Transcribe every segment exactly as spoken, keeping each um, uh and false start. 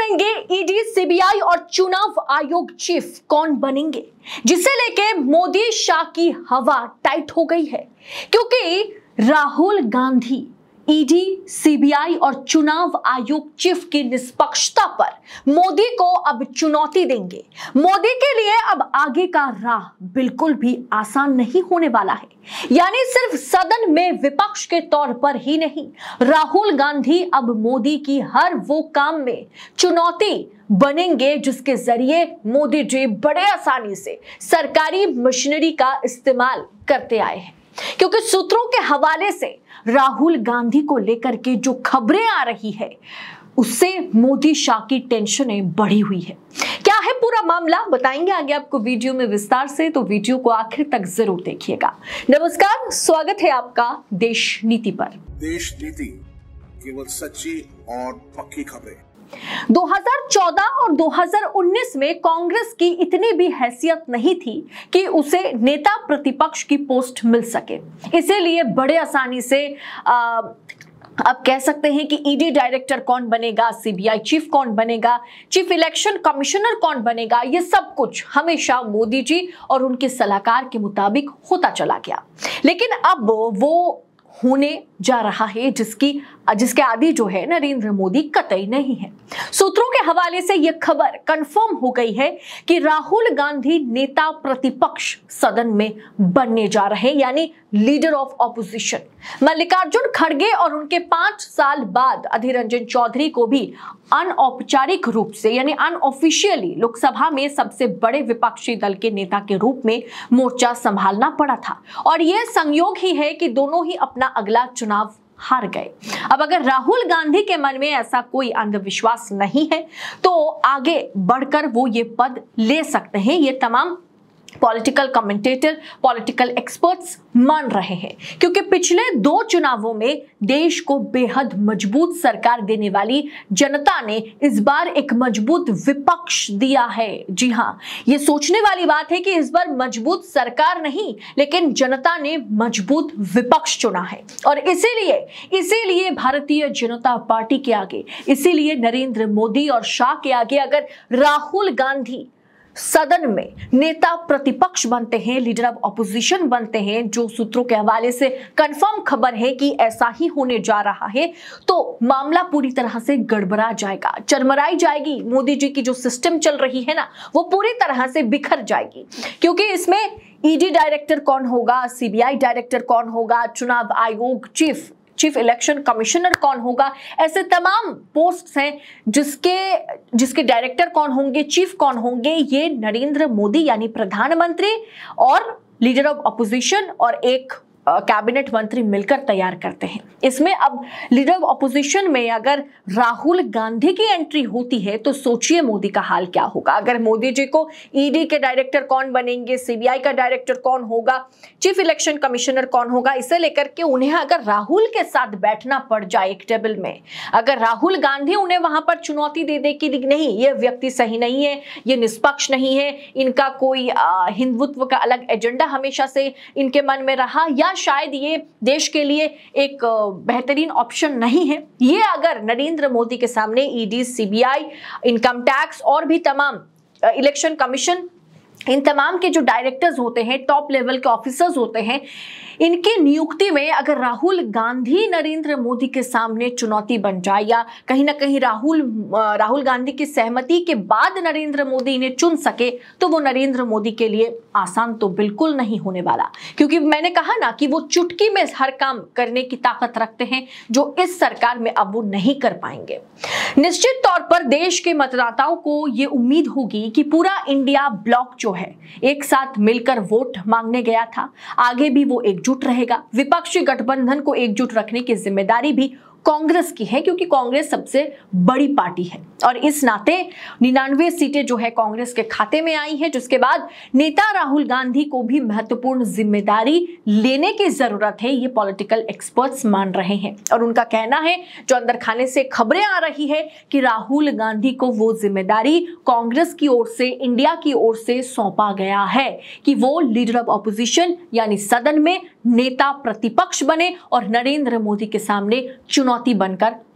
बनेंगे ED, CBI और चुनाव आयोग चीफ? कौन बनेंगे, जिसे लेके मोदी शाह की हवा टाइट हो गई है, क्योंकि राहुल गांधी ईडी, सीबीआई और चुनाव आयोग चीफ की निष्पक्षता पर मोदी को अब चुनौती देंगे। मोदी के लिए अब आगे का राह बिल्कुल भी आसान नहीं होने वाला है। यानी सिर्फ सदन में विपक्ष के तौर पर ही नहीं, राहुल गांधी अब मोदी की हर वो काम में चुनौती बनेंगे जिसके जरिए मोदी जी बड़े आसानी से सरकारी मशीनरी का इस्तेमाल करते आए हैं। क्योंकि सूत्रों के हवाले से राहुल गांधी को लेकर के जो खबरें आ रही है, उससे मोदी शाह की टेंशनें बढ़ी हुई है। क्या है पूरा मामला, बताएंगे आगे आपको वीडियो में विस्तार से, तो वीडियो को आखिर तक जरूर देखिएगा। नमस्कार, स्वागत है आपका देश नीति पर। देश नीति, केवल सच्ची और पक्की खबरें। दो हज़ार चौदह और दो हज़ार उन्नीस में कांग्रेस की इतनी भी हैसियत नहीं थी कि उसे नेता प्रतिपक्ष की पोस्ट मिल सके। इसीलिए बड़े आसानी से आ, आप कह सकते हैं कि ईडी डायरेक्टर कौन बनेगा, सीबीआई चीफ कौन बनेगा, चीफ इलेक्शन कमिश्नर कौन बनेगा, ये सब कुछ हमेशा मोदी जी और उनके सलाहकार के मुताबिक होता चला गया। लेकिन अब वो होने जा रहा है जिसकी जिसके आदि जो है नरेंद्र मोदी कतई नहीं है। सूत्रों के हवाले से यह खबर कंफर्म हो गई है कि राहुल गांधी नेता प्रतिपक्ष सदन में बनने जा रहे हैं, यानी लीडर ऑफ ऑपोजिशन। मल्लिकार्जुन खड़गे और उनके पांच साल बाद अधीर रंजन चौधरी को भी अनौपचारिक रूप से यानी अनऑफिशियली लोकसभा में सबसे बड़े विपक्षी दल के नेता के रूप में मोर्चा संभालना पड़ा था। और यह संयोग ही है कि दोनों ही अपना अगला चुनाव हार गए। अब अगर राहुल गांधी के मन में ऐसा कोई अंधविश्वास नहीं है तो आगे बढ़कर वो ये पद ले सकते हैं। ये तमाम पॉलिटिकल कमेंटेटर, पॉलिटिकल एक्सपर्ट्स मान रहे हैं, क्योंकि पिछले दो चुनावों में देश को बेहद मजबूत सरकार देने वाली जनता ने इस बार एक मजबूत विपक्ष दिया है। जी हाँ, ये सोचने वाली बात है कि इस बार मजबूत सरकार नहीं, लेकिन जनता ने मजबूत विपक्ष चुना है। और इसीलिए इसीलिए भारतीय जनता पार्टी के आगे, इसीलिए नरेंद्र मोदी और शाह के आगे अगर राहुल गांधी सदन में नेता प्रतिपक्ष बनते हैं, लीडर ऑफ ऑपोजिशन बनते हैं, जो सूत्रों के हवाले से कंफर्म खबर है कि ऐसा ही होने जा रहा है, तो मामला पूरी तरह से गड़बड़ा जाएगा, चरमराई जाएगी। मोदी जी की जो सिस्टम चल रही है ना, वो पूरी तरह से बिखर जाएगी। क्योंकि इसमें ईडी डायरेक्टर कौन होगा, सीबीआई डायरेक्टर कौन होगा, चुनाव आयोग चीफ चीफ इलेक्शन कमिश्नर कौन होगा, ऐसे तमाम पोस्ट्स हैं जिसके जिसके डायरेक्टर कौन होंगे, चीफ कौन होंगे, ये नरेंद्र मोदी यानी प्रधानमंत्री और लीडर ऑफ ऑपोजिशन और एक कैबिनेट मंत्री मिलकर तैयार करते हैं। इसमें अब लीडर ऑफ ऑपोजिशन में अगर राहुल गांधी की एंट्री होती है तो सोचिए मोदी का हाल क्या होगा। अगर मोदी जी को ईडी के डायरेक्टर कौन बनेंगे, सीबीआई का डायरेक्टर कौन होगा, चीफ इलेक्शन कमिश्नर कौन होगा, इसे लेकर के उन्हें अगर राहुल के साथ बैठना पड़ जाए एक टेबल में, अगर राहुल गांधी उन्हें वहां पर चुनौती दे दे कि नहीं, ये व्यक्ति सही नहीं है, ये निष्पक्ष नहीं है, इनका कोई हिंदुत्व का अलग एजेंडा हमेशा से इनके मन में रहा, या शायद ये देश के लिए एक बेहतरीन ऑप्शन नहीं है, ये अगर नरेंद्र मोदी के सामने ईडी, सीबीआई, इनकम टैक्स और भी तमाम इलेक्शन कमीशन, इन तमाम के जो डायरेक्टर्स होते हैं, टॉप लेवल के ऑफिसर्स होते हैं, इनकी नियुक्ति में अगर राहुल गांधी नरेंद्र मोदी के सामने चुनौती बन जाए, या कहीं ना कहीं राहुल राहुल गांधी की सहमति के बाद नरेंद्र मोदी इन्हें चुन सके, तो वो नरेंद्र मोदी के लिए आसान तो बिल्कुल नहीं होने वाला। क्योंकि मैंने कहा ना कि वो चुटकी में हर काम करने की ताकत रखते हैं, जो इस सरकार में अब वो नहीं कर पाएंगे। निश्चित तौर पर देश के मतदाताओं को ये उम्मीद होगी कि पूरा इंडिया ब्लॉक जो है एक साथ मिलकर वोट मांगने गया था, आगे भी वो एकजुट रहेगा। विपक्षी गठबंधन को एकजुट रखने की जिम्मेदारी भी कांग्रेस की है, क्योंकि कांग्रेस सबसे बड़ी पार्टी है और इस नाते निन्यानवे सीटें जो है कांग्रेस के खाते में आई है, जिसके बाद नेता राहुल गांधी को भी महत्वपूर्ण जिम्मेदारी लेने की जरूरत है, ये पॉलिटिकल एक्सपर्ट्स मान रहे हैं। और उनका कहना है, जो अंदर खाने से खबरें आ रही है, कि राहुल गांधी को वो जिम्मेदारी कांग्रेस की ओर से, इंडिया की ओर से सौंपा गया है कि वो लीडर ऑफ ऑपोजिशन यानी सदन में नेता प्रतिपक्ष बने और नरेंद्र मोदी के सामने चुनौती बनकर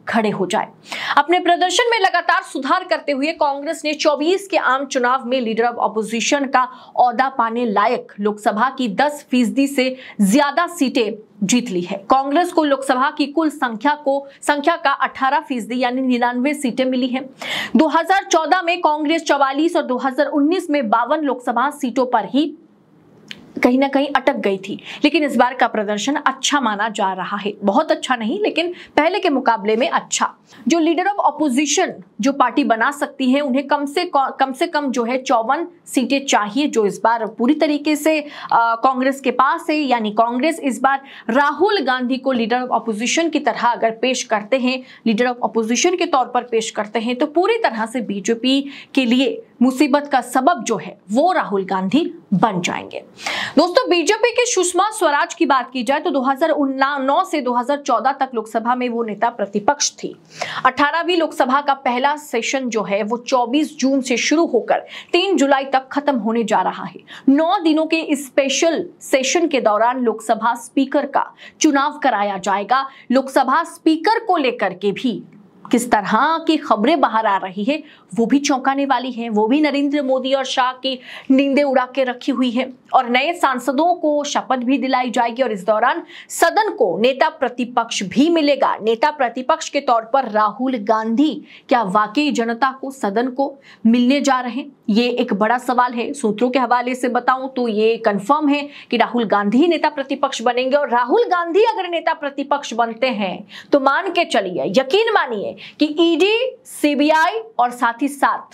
खड़े हो जाए। अपने प्रदर्शन में लगातार सुधार करते हुए कांग्रेस ने चौबीस के आम चुनाव में लीडर ऑफ ऑपोजिशन का ओहदा पाने लायक लोकसभा की दस फीसदी से ज्यादा सीटें जीत ली है। कांग्रेस को लोकसभा की कुल संख्या को संख्या का अठारह फीसदी यानी निन्यानवे सीटें मिली हैं। दो हज़ार चौदह में कांग्रेस चौवालीस और दो हज़ार उन्नीस में बावन लोकसभा सीटों पर ही कहीं ना कहीं अटक गई थी, लेकिन इस बार का प्रदर्शन अच्छा माना जा रहा है। बहुत अच्छा नहीं, लेकिन पहले के मुकाबले में अच्छा। जो लीडर ऑफ ऑपोजिशन जो पार्टी बना सकती है उन्हें कम से कम से कम जो है चौवन सीटें चाहिए, जो इस बार पूरी तरीके से कांग्रेस के पास है। यानी कांग्रेस इस बार राहुल गांधी को लीडर ऑफ ऑपोजिशन की तरह अगर पेश करते हैं, लीडर ऑफ ऑपोजिशन के तौर पर पेश करते हैं, तो पूरी तरह से बीजेपी के लिए मुसीबत का सबब जो है वो राहुल गांधी बन जाएंगे। दोस्तों, बीजेपी के सुषमा स्वराज की बात की जाए तो दो हज़ार नौ से दो हज़ार चौदह तक लोकसभा में वो नेता प्रतिपक्ष थी। अठारहवीं लोकसभा का पहला सेशन जो है वो चौबीस जून से शुरू होकर तीन जुलाई तक खत्म होने जा रहा है। नौ दिनों के इस स्पेशल सेशन के दौरान लोकसभा स्पीकर का चुनाव कराया जाएगा। लोकसभा स्पीकर को लेकर के भी किस तरह की खबरें बाहर आ रही है वो भी चौंकाने वाली है। वो भी नरेंद्र मोदी और शाह की नींदें उड़ा के रखी हुई है और नए सांसदों को शपथ भी दिलाई जाएगी और इस दौरान सदन को नेता प्रतिपक्ष भी मिलेगा। नेता प्रतिपक्ष के तौर पर राहुल गांधी क्या वाकई जनता को, सदन को मिलने जा रहे हैं? ये एक बड़ा सवाल है। सूत्रों के हवाले से बताऊं तो ये कंफर्म है कि राहुल गांधी नेता प्रतिपक्ष बनेंगे और राहुल गांधी अगर नेता प्रतिपक्ष बनते हैं तो मान के चलिए, यकीन मानिए कि ईडी, सीबीआई और साथ ही साथ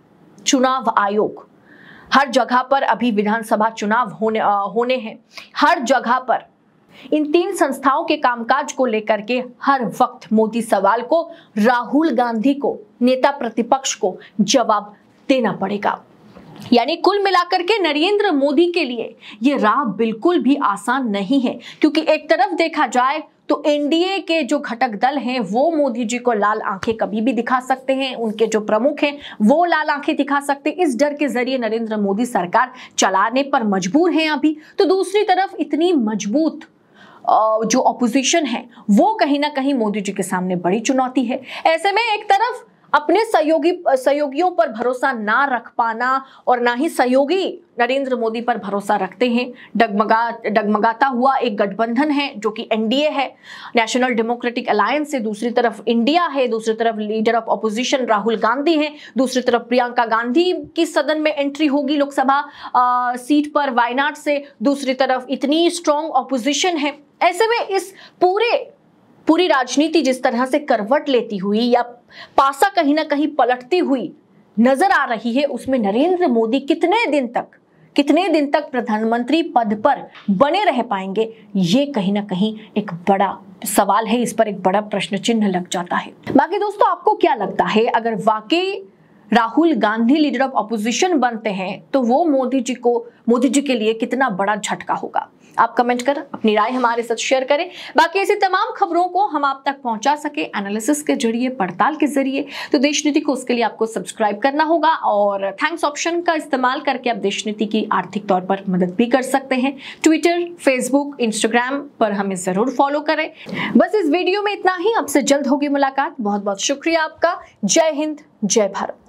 चुनाव आयोग, हर जगह पर अभी विधानसभा चुनाव होने आ, होने हैं। हर जगह पर इन तीन संस्थाओं के कामकाज को लेकर के हर वक्त मोदी सवाल को, राहुल गांधी को, नेता प्रतिपक्ष को जवाब देना पड़ेगा। यानी कुल मिलाकर के नरेंद्र मोदी के लिए यह राह बिल्कुल भी आसान नहीं है, क्योंकि एक तरफ देखा जाए तो एनडीए के जो घटक दल हैं वो मोदी जी को लाल आंखें कभी भी दिखा सकते हैं, उनके जो प्रमुख हैं वो लाल आंखें दिखा सकते हैं। इस डर के जरिए नरेंद्र मोदी सरकार चलाने पर मजबूर हैं अभी। तो दूसरी तरफ इतनी मजबूत जो ऑपोजिशन है वो कहीं ना कहीं मोदी जी के सामने बड़ी चुनौती है। ऐसे में एक तरफ अपने सहयोगी सहयोगियों पर भरोसा ना रख पाना और ना ही सहयोगी नरेंद्र मोदी पर भरोसा रखते हैं। डगमगा डगमगाता हुआ एक गठबंधन है जो कि एनडीए है, नेशनल डेमोक्रेटिक अलायंस है, दूसरी तरफ इंडिया है, दूसरी तरफ leader of opposition Rahul Gandhi है, दूसरी तरफ प्रियंका गांधी की सदन में एंट्री होगी लोकसभा सीट पर वायनाड से, दूसरी तरफ इतनी स्ट्रॉन्ग ऑपोजिशन है। ऐसे में इस पूरे पूरी राजनीति जिस तरह से करवट लेती हुई या पासा कहीं ना कहीं पलटती हुई नजर आ रही है, उसमें नरेंद्र मोदी कितने दिन तक कितने दिन तक प्रधानमंत्री पद पर बने रह पाएंगे, ये कहीं ना कहीं एक बड़ा सवाल है। इस पर एक बड़ा प्रश्न चिन्ह लग जाता है। बाकी दोस्तों, आपको क्या लगता है, अगर वाकई Rahul Gandhi leader of opposition बनते हैं तो वो मोदी जी को मोदी जी के लिए कितना बड़ा झटका होगा? आप कमेंट कर अपनी राय हमारे साथ शेयर करें। बाकी ऐसी तमाम खबरों को हम आप तक पहुंचा सके एनालिसिस के जरिए, पड़ताल के जरिए, तो देशनीति को उसके लिए आपको सब्सक्राइब करना होगा और थैंक्स ऑप्शन का इस्तेमाल करके आप देशनीति की आर्थिक तौर पर मदद भी कर सकते हैं। ट्विटर, फेसबुक, इंस्टाग्राम पर हमें जरूर फॉलो करें। बस इस वीडियो में इतना ही। आपसे जल्द होगी मुलाकात। बहुत बहुत शुक्रिया आपका। जय हिंद, जय भारत।